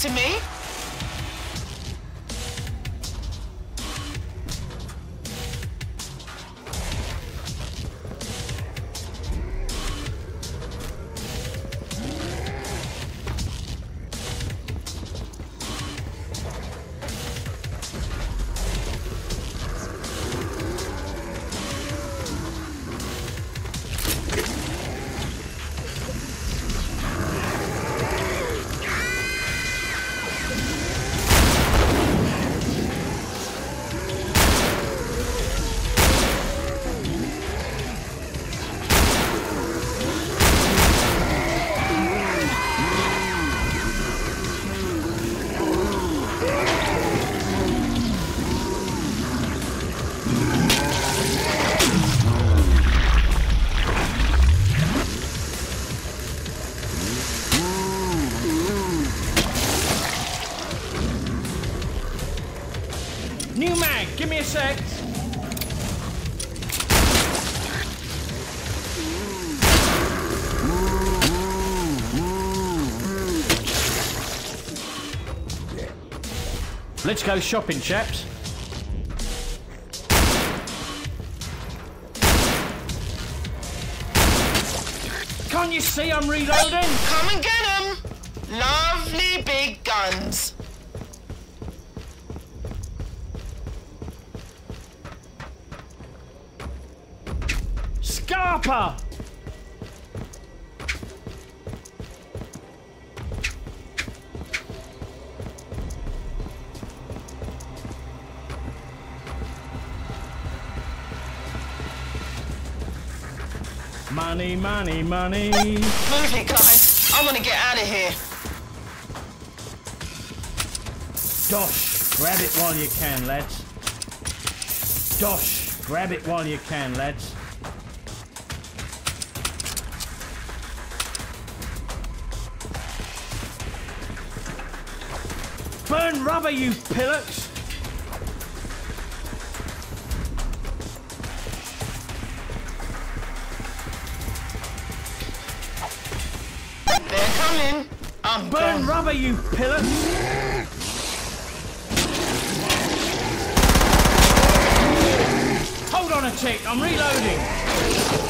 to me? New mag, give me a sec. Let's go shopping, chaps. Can't you see I'm reloading? Come and get 'em! Lovely big guns. Scarpa! Money, money, money. Move it, guys. I want to get out of here. Dosh, grab it while you can, lads. Dosh, grab it while you can, lads. Burn rubber, you pillocks! They're coming. I'm Burn gone. rubber, you pillocks! Hold on a tick, I'm reloading.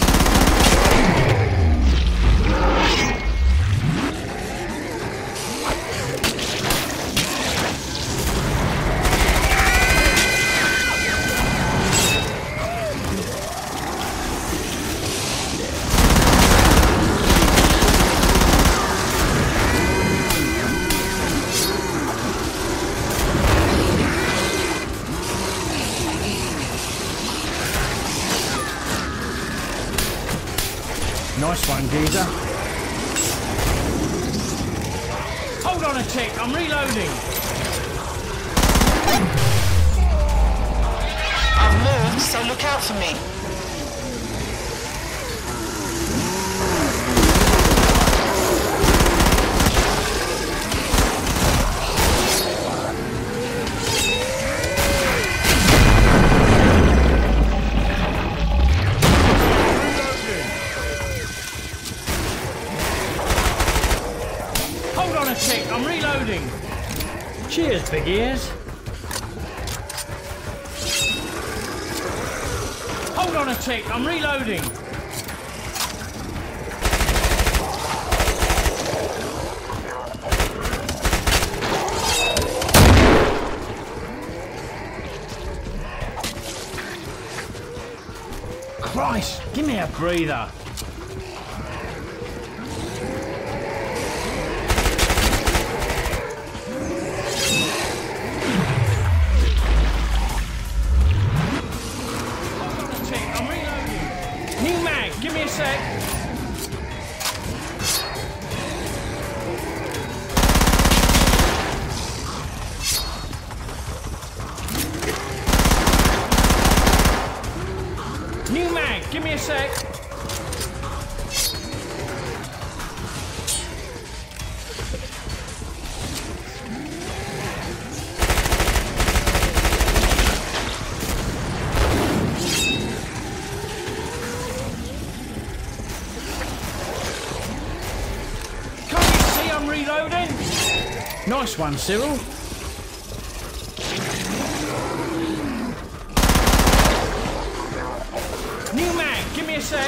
Nice one, geezer. Hold on a tick, I'm reloading. I've moved, so look out for me. Hold on a tick, I'm reloading. Cheers, big ears. Hold on a tick, I'm reloading. Christ, give me a breather. I'm reloading. New mag, give me a sec. New mag, give me a sec. this one, Cyril. New mag, give me a sec.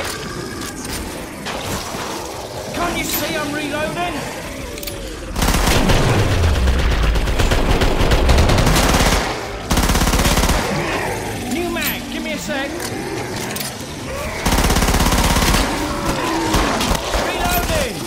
Can't you see I'm reloading? New mag, give me a sec. Reloading.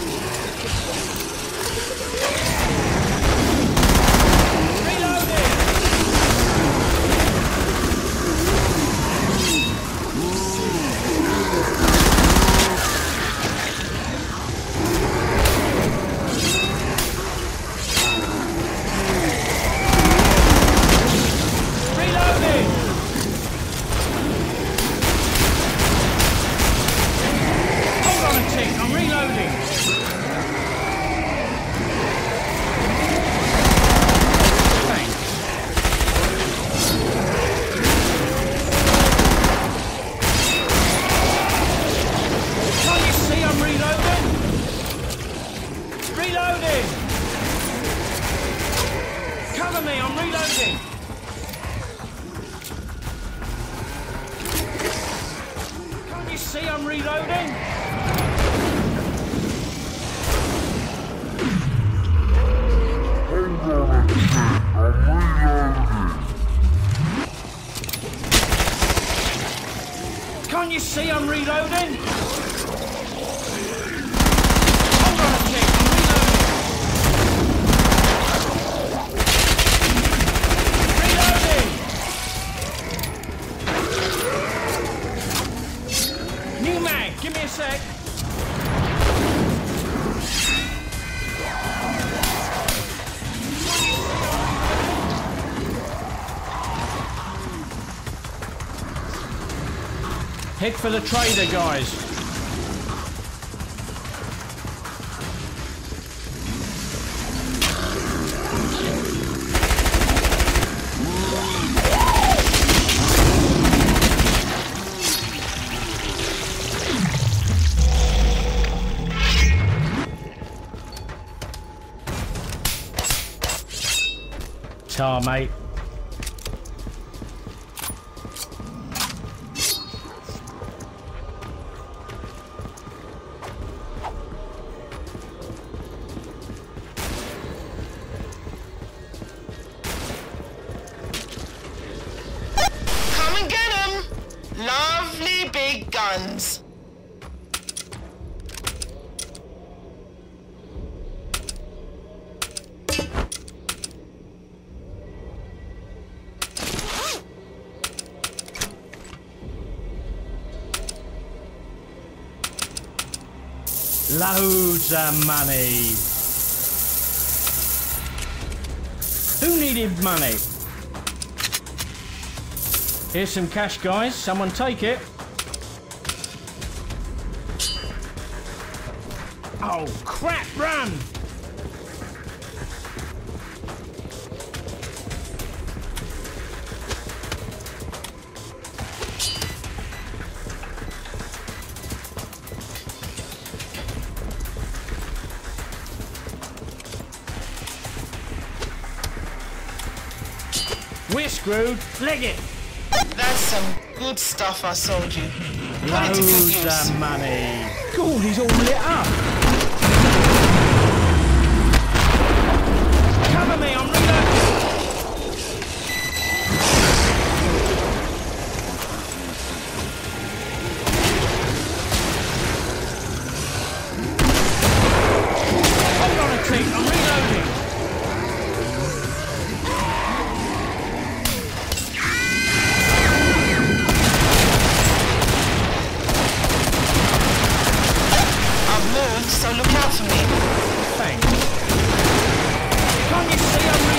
Cover me, I'm reloading! Can't you see I'm reloading? Can't you see I'm reloading? Hold on a tick, I'm reloading! New mag, give me a sec. Head for the trader, guys. Tar, mate. Come and get 'em! Lovely big guns. Loads of money. Who needed money? Here's some cash, guys. Someone take it. Oh, crap, run! We're screwed. Leg it. That's some good stuff I sold you. Put it to good Loads use. of money. God, he's all lit up. Cover me, I'm reloading. Hold on a tick, I'm reloading. So look out for me. Thanks. Can't you see I'm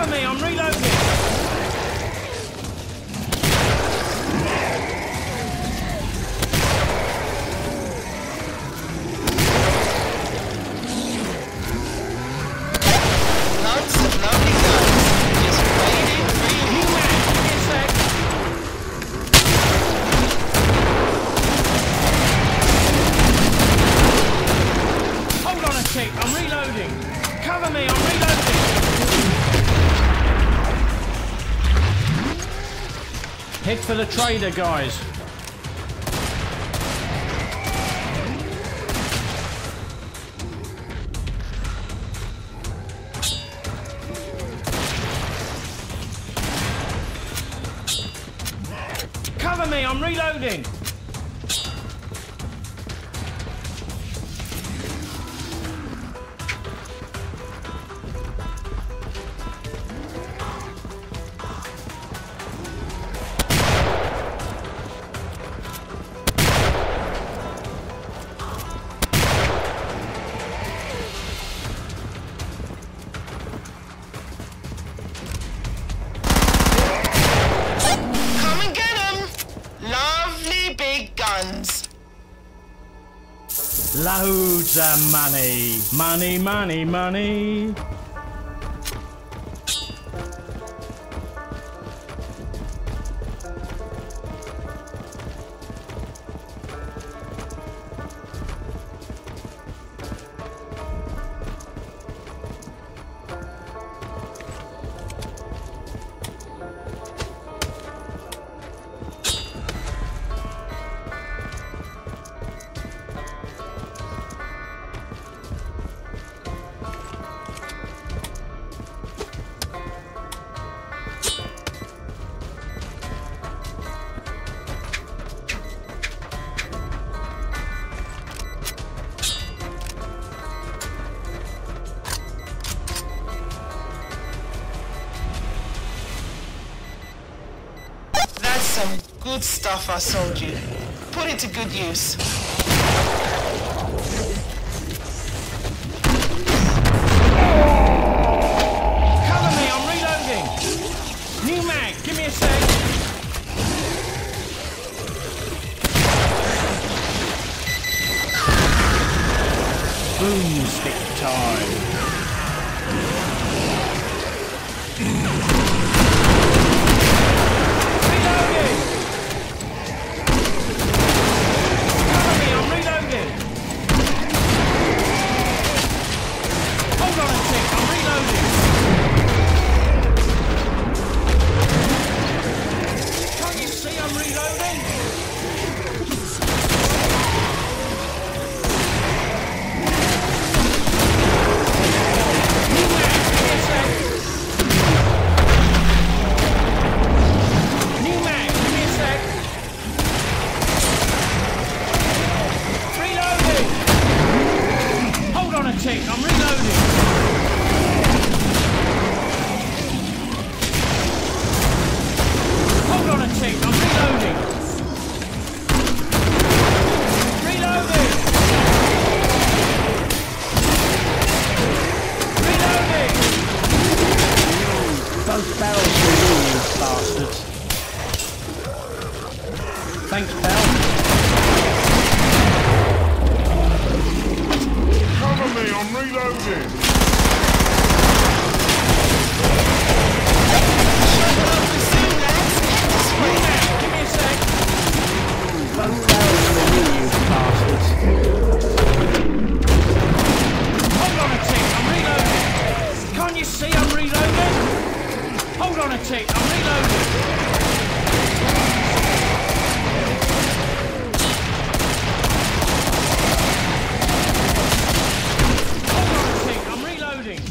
Cover me, I'm reloading. Lots of lovely guns. Just waiting for you. New man, give me a sec. Hold on a tick, I'm reloading. Cover me, I'm reloading. Head for the trader, guys. Cover me, I'm reloading. Come and get 'em. Lovely big guns. Loads of money. Money, money, money. That's some good stuff I sold you. Put it to good use. Cover me, I'm reloading. New mag, give me a sec. Boomstick time. Reloading. Cover me, I'm reloading. Hold on a tick, I'm reloading. Can't you see I'm reloading? New man, give me a sec. New man, give me a sec. Reloading. Hold on a tick, I'm reloading. Hold on a tick, I'm reloading. Reloading. Reloading. Both barrels for you, you bastards. Thanks, pal. Cover me, I'm reloading. Shut up and soon, lads. Get this New way. man, give me a sec. Both barrels for you, you bastards. Hold on a tick, I'm reloading. Can't you see I'm reloading? Hold on a tick, I'm reloading. Hold on a tick, I'm reloading.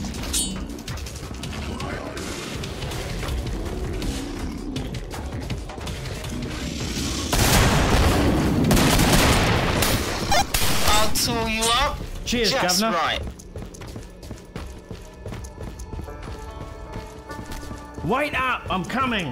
I'll tool you up. Cheers, Just Governor. right. Wait up, I'm coming.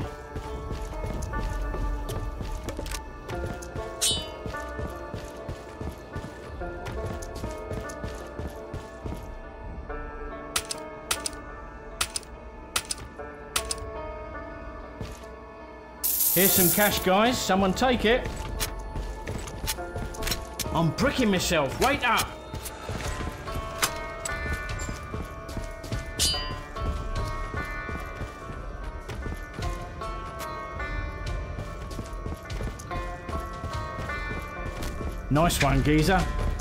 Here's some cash, guys. Someone take it. I'm bricking myself. Wait up. Nice one, geezer.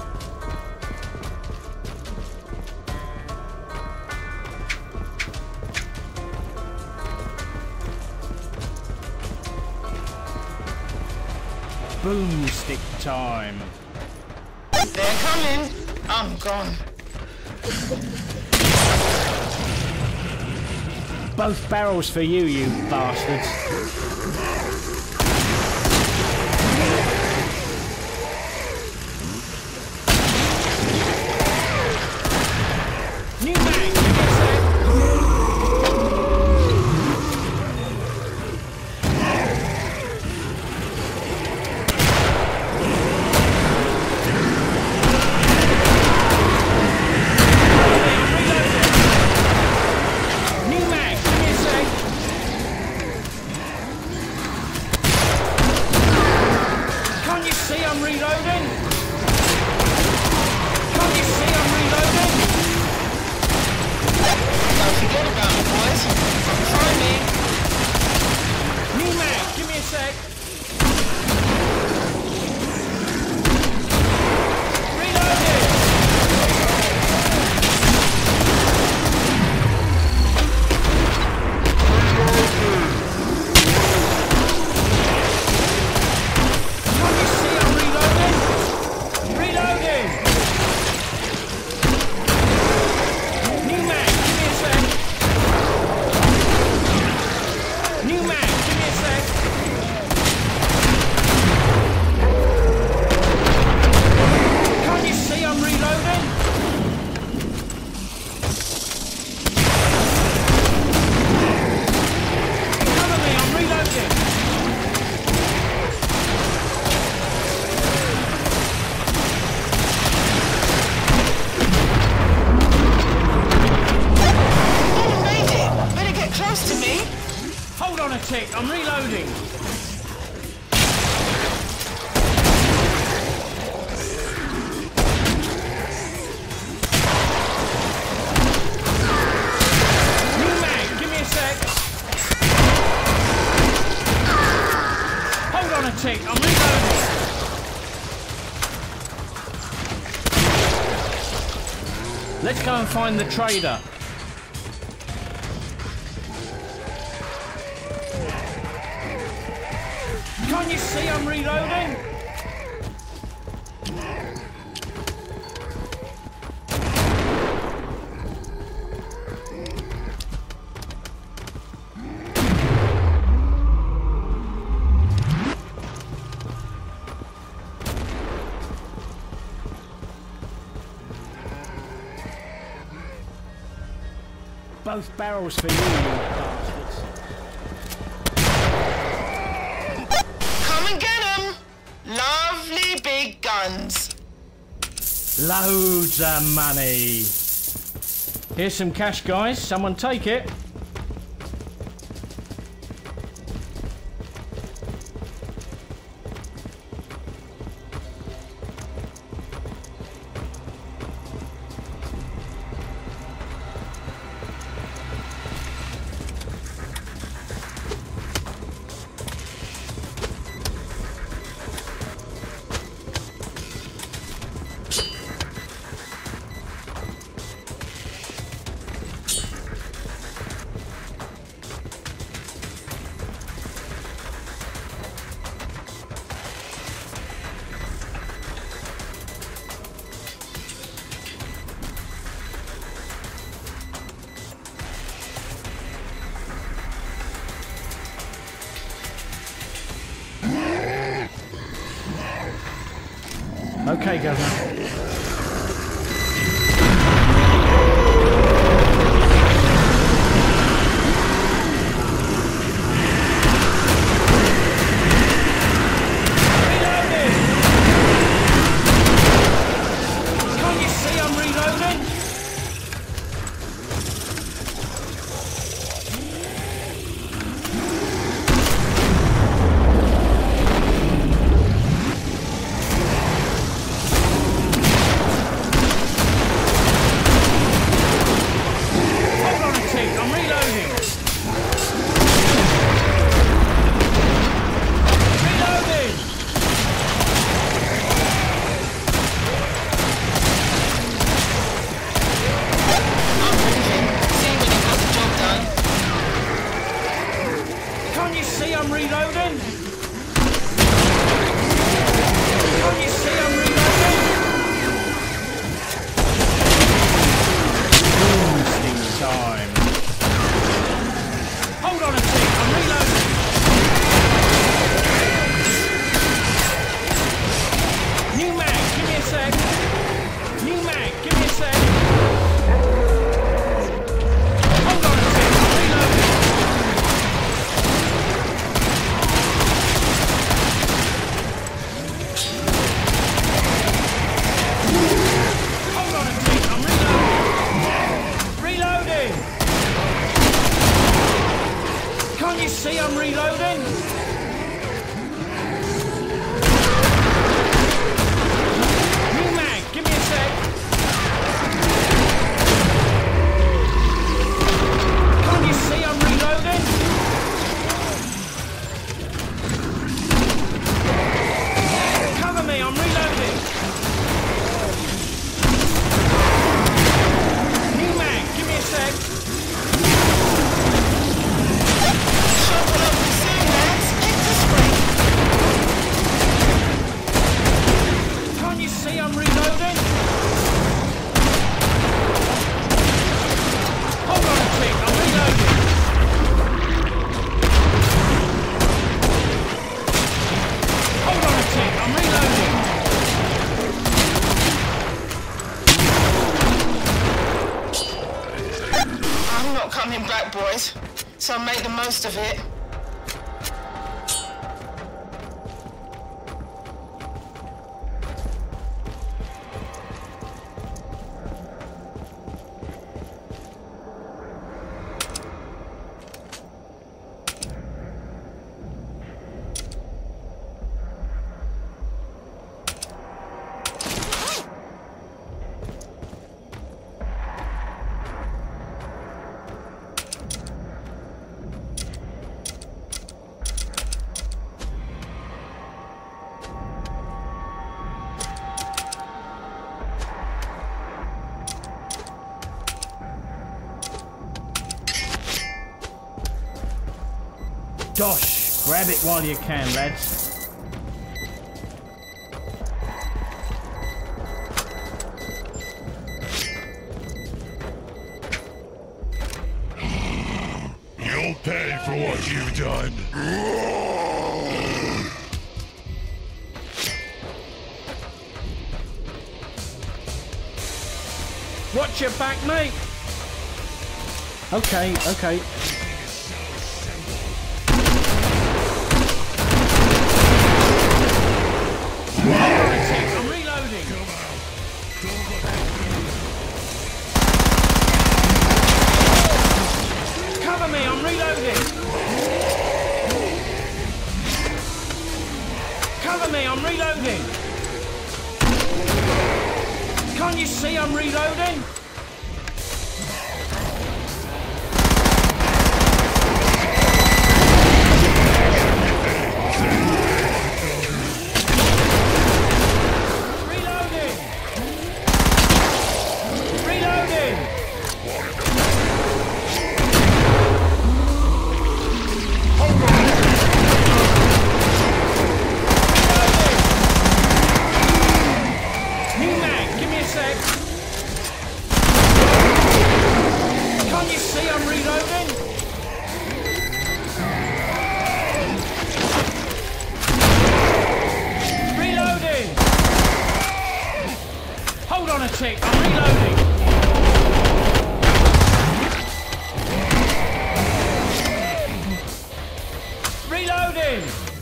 Boomstick time. They're coming. I'm gone. Both barrels for you, you bastards. New mag, give me a sec. New mag, give me a sec. Can't you see I'm reloading? Can't you see I'm reloading? Don't forget about me, boys. Find me. New mag, give me a sec. Reloading! Can't you see I'm reloading? Reloading! New mag, give me a sec. New mag, give me a sec. Can't you see I'm reloading? Cover me, I'm reloading. Oh, made it. Better get close to me. Hold on a tick, I'm reloading. New mag, give me a sec. Hold on a tick, I'm reloading. Let's go and find the trader. Can't you see I'm reloading? Both barrels for you, you bastards. Come and get 'em. Lovely big guns. Loads of money. Here's some cash, guys. Someone take it. Okay, Governor. Can't you see I'm reloading? see I'm reloading? New mag, give me a sec. Can't you see I'm reloading? Cover me, I'm reloading. New mag, give me a sec. Shuffle up the scene, lads. Hit the spring. Can't you see I'm reloading? Hold on a tick, I'm reloading. Hold on a tick, I'm reloading. I'm not coming back, boys. So make the most of it. Dosh, grab it while you can, lads. You'll pay for what you've done. Watch your back, mate. Okay, okay. Hold on a tick, I'm reloading. Cover me, I'm reloading. Cover me, I'm reloading. Can't you see I'm reloading? Can't you see I'm reloading? Reloading! Hold on a tick, I'm reloading. Reloading!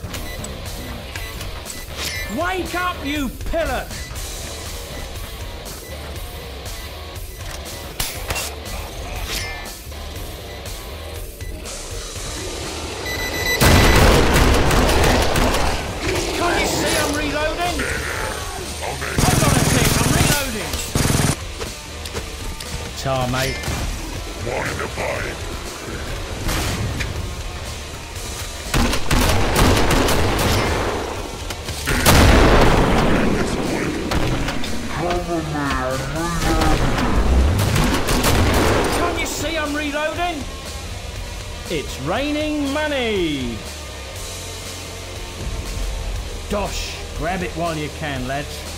Wake up, you pillock! Tar, mate. One in the pipe. Can't you see I'm reloading? It's raining money. Dosh, grab it while you can, lads.